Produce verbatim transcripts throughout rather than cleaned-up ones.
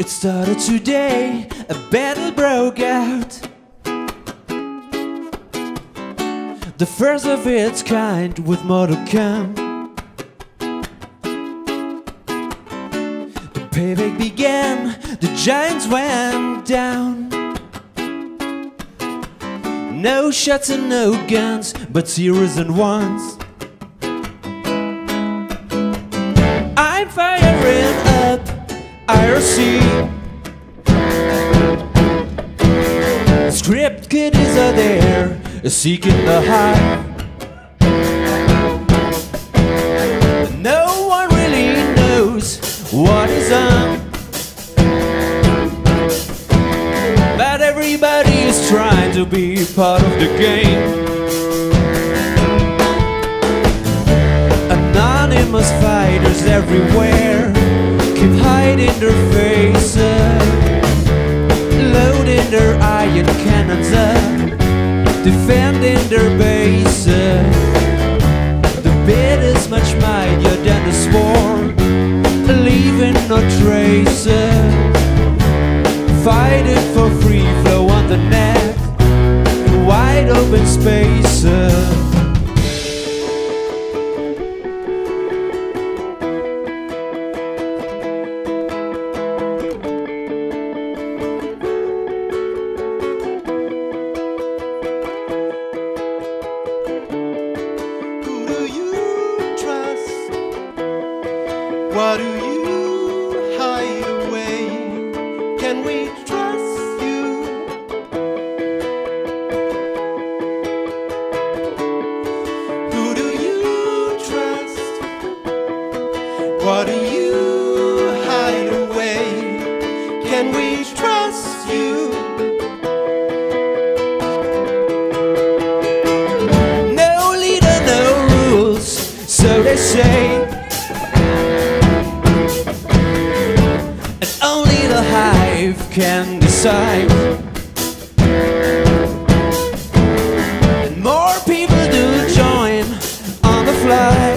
It started today, a battle broke out, the first of its kind, with more to come. The payback began, the giants went down. No shots and no guns, but zeros and ones. I'm firing up I R C. Script kiddies are there, seeking the high. No one really knows what is on, but everybody is trying to be part of the game. Anonymous fighters everywhere keep hiding their faces, loading their iron cannons up, defending their bases. The bid is much mightier than the sword, leaving no traces, fighting for free flow on the net in wide open spaces. What do you hide away? Can we trust you? Who do you trust? What do you hide away? Can we trust you? No leader, no rules, so they say. Can decide, and more people do join on the fly,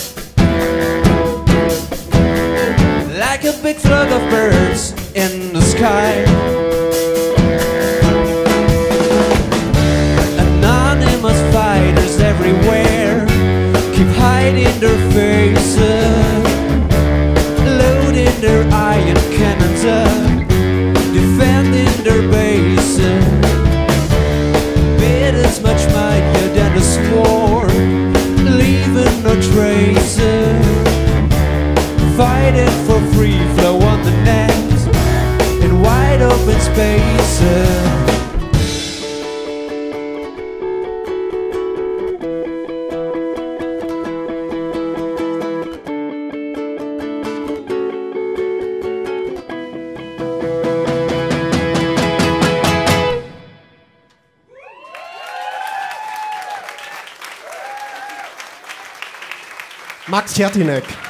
like a big flock of birds in the sky. Anonymous fighters everywhere keep hiding their faces, loading their iron cannons up, defending their bases. Bid is much mightier than the sword, leaving no traces, fighting for free flow on the net in wide open spaces. Max Tertinegg.